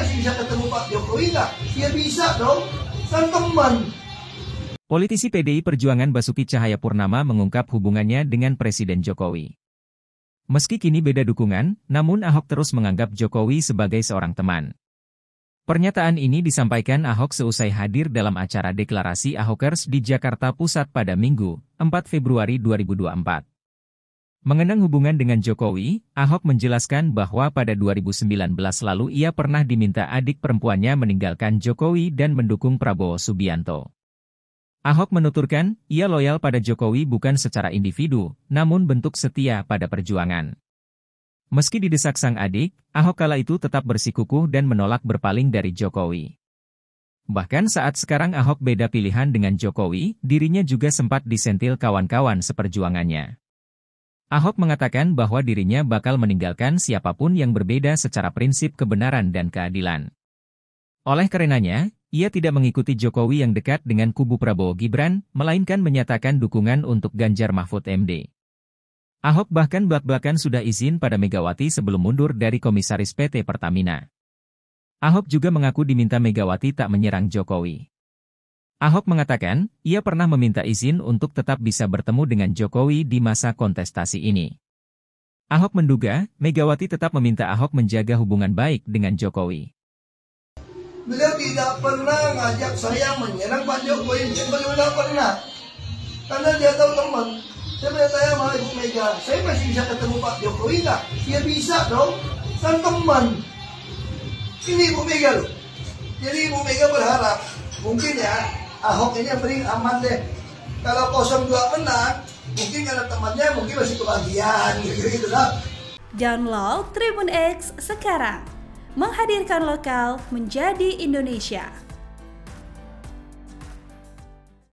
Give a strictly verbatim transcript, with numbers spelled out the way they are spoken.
masih bisa ketemu Pak Jokowi nggak? Ya bisa dong, kan teman. Politisi P D I Perjuangan Basuki Cahayapurnama mengungkap hubungannya dengan Presiden Jokowi. Meski kini beda dukungan, namun Ahok terus menganggap Jokowi sebagai seorang teman. Pernyataan ini disampaikan Ahok seusai hadir dalam acara deklarasi Ahokers di Jakarta Pusat pada Minggu, empat Februari dua ribu dua puluh empat. Mengenang hubungan dengan Jokowi, Ahok menjelaskan bahwa pada dua ribu sembilan belas lalu ia pernah diminta adik perempuannya meninggalkan Jokowi dan mendukung Prabowo Subianto. Ahok menuturkan, ia loyal pada Jokowi bukan secara individu, namun bentuk setia pada perjuangan. Meski didesak sang adik, Ahok kala itu tetap bersikukuh dan menolak berpaling dari Jokowi. Bahkan saat sekarang Ahok beda pilihan dengan Jokowi, dirinya juga sempat disentil kawan-kawan seperjuangannya. Ahok mengatakan bahwa dirinya bakal meninggalkan siapapun yang berbeda secara prinsip kebenaran dan keadilan. Oleh karenanya, ia tidak mengikuti Jokowi yang dekat dengan kubu Prabowo Gibran, melainkan menyatakan dukungan untuk Ganjar Mahfud M D. Ahok bahkan belak-belakan sudah izin pada Megawati sebelum mundur dari Komisaris P T Pertamina. Ahok juga mengaku diminta Megawati tak menyerang Jokowi. Ahok mengatakan, ia pernah meminta izin untuk tetap bisa bertemu dengan Jokowi di masa kontestasi ini. Ahok menduga, Megawati tetap meminta Ahok menjaga hubungan baik dengan Jokowi. Beliau tidak pernah ngajak saya menyerang Pak Jokowi, beliau tidak pernah. Karena dia tahu teman. Saya bertanya sama Ibu Mega, saya masih bisa ketemu Pak Jokowi nggak? Ya bisa dong, kan teman. Ini Ibu Mega loh. Jadi Ibu Mega berharap, mungkin ya, Ahok ini yang paling aman deh. Kalau nol dua menang, mungkin karena temannya mungkin masih kebagian, gitu-gitu lah. Download Tribun X sekarang. Menghadirkan lokal menjadi Indonesia.